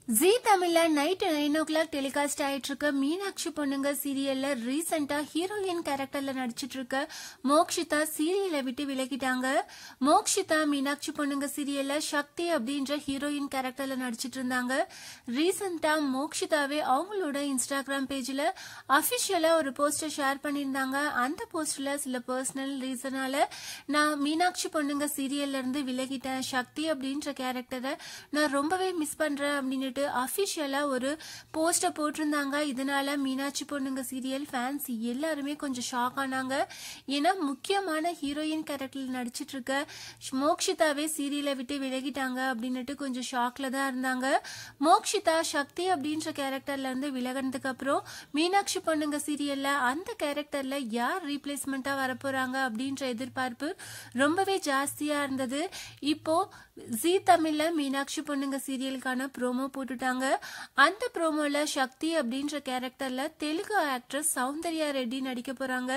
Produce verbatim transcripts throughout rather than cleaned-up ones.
ஜீ தமிழ்ல night nine o'clock telecast ஆயிட்டு இருக்க மீனாட்சி பொண்ணுங்க சீரியல்ல ரீசெண்டா ஹீரோயின் கேரக்டர்ல நடிச்சிட்டு இருக்க மோக்ஷிதா சீரியலை விட்டு விலகிட்டாங்க. மோக்ஷிதா மீனாட்சி பொண்ணுங்க சீரியல்ல சக்தி அப்படின்ற ஹீரோயின் கேரக்டர்ல நடிச்சிட்டு இருந்தாங்க. ரீசெண்டா மோக்ஷிதாவே அவங்களோட இன்ஸ்டாகிராம் பேஜ்ல அபிஷியலா ஒரு போஸ்டர் ஷேர் பண்ணியிருந்தாங்க. அந்த போஸ்டர்ல சில பர்சனல் ரீசனால நான் மீனாட்சி பொண்ணுங்க சீரியல்ல இருந்து விலகிட்டேன், சக்தி அப்படின்ற கேரக்டரை நான் ரொம்பவே மிஸ் பண்றேன் அப்படின்னு அபிஷியலா ஒரு போஸ்டர் போட்டிருந்தாங்க. இதனால மீனாட்சி பொண்ணுங்க சீரியல் ஃபேன்ஸ் எல்லாருமே கொஞ்சம் ஷாக் ஆனாங்க. ஏன்னா முக்கியமான ஹீரோயின் கேரக்டர்ல நடிச்சிட்டு இருக்க மோக்ஷிதாவே சீரியலை விட்டு விலகிட்டாங்க அப்படின்னுட்டு கொஞ்சம் ஷாக்ல தான் இருந்தாங்க. மோக்ஷிதா சக்தி அப்படின்ற கேரக்டர்ல இருந்து விலகினதுக்கு அப்புறம் மீனாட்சி பொண்ணுங்க சீரியல்ல அந்த கேரக்டர்ல யார் ரீப்ளேஸ்மெண்டா வரப்போறாங்க அப்படின்ற எதிர்பார்ப்பு ரொம்பவே ஜாஸ்தியா இருந்தது. இப்போ ஜீ தமிழ்ல மீனாட்சி பொண்ணுங்க சீரியலுக்கான ப்ரோமோ போட்டுட்டாங்க. அந்த ப்ரோமோல சக்தி அப்படின்ற கேரக்டர்ல தெலுங்கு ஆக்ட்ரஸ் சௌந்தர்யா ரெட்டி நடிக்க போறாங்க.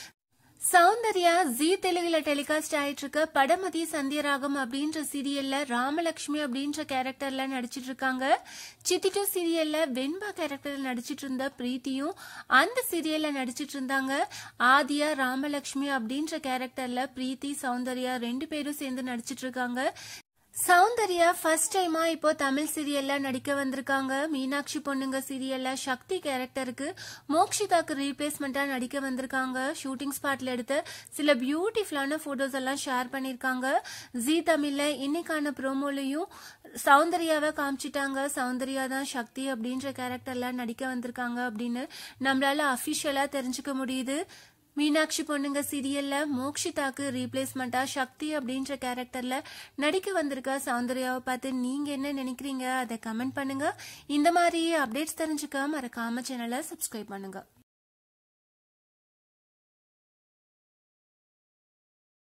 சௌந்தர்யா ஜீ தெலுங்குல டெலிகாஸ்ட் ஆயிட்டு இருக்க படமதி சந்தியராகம் அப்படின்ற சீரியல்ல ராமலட்சுமி அப்படின்ற கேரக்டர்ல நடிச்சிட்டு இருக்காங்க. சித்திட்டு சீரியல்ல வெண்பா கேரக்டர்ல நடிச்சிட்டு இருந்த பிரீத்தியும் அந்த சீரியல்ல நடிச்சிட்டு இருந்தாங்க. ஆதியா ராமலட்சுமி அப்படின்ற கேரக்டர்ல பிரீத்தி சௌந்தர்யா ரெண்டு பேரும் சேர்ந்து நடிச்சிட்டு இருக்காங்க. சௌந்தர்யா ஃபர்ஸ்ட் டைமா இப்போ தமிழ் சீரியல்ல நடிக்க வந்திருக்காங்க. மீனாட்சி பொண்ணுங்க சீரியல்ல சக்தி கேரக்டருக்கு மோக்ஷிதாக்கு ரீப்ளேஸ்மெண்டா நடிக்க வந்திருக்காங்க. ஷூட்டிங் ஸ்பாட்ல எடுத்த சில பியூட்டிஃபுல்லான போட்டோஸ் எல்லாம் ஷேர் பண்ணிருக்காங்க. ஜீ தமிழ்ல இன்னைக்கான ப்ரோமோலையும் சௌந்தர்யாவை காமிச்சிட்டாங்க. சௌந்தர்யா தான் சக்தி அப்படின்ற கேரக்டர்ல நடிக்க வந்திருக்காங்க அப்படின்னு நம்மளால அபிஷியலா தெரிஞ்சுக்க முடியுது. மீனாட்சி பொண்ணுங்க சீரியல்ல மோக்ஷிதாக்கு ரீப்ளேஸ்மெண்டா சக்தி அப்படின்ற கேரக்டர்ல நடிக்க வந்திருக்க சௌந்தர்யாவை பார்த்து நீங்க என்ன நினைக்கிறீங்க அதை கமெண்ட் பண்ணுங்க. இந்த மாதிரி அப்டேட்ஸ் தெரிஞ்சுக்க மறக்காம சேனலை சப்ஸ்கிரைப் பண்ணுங்க.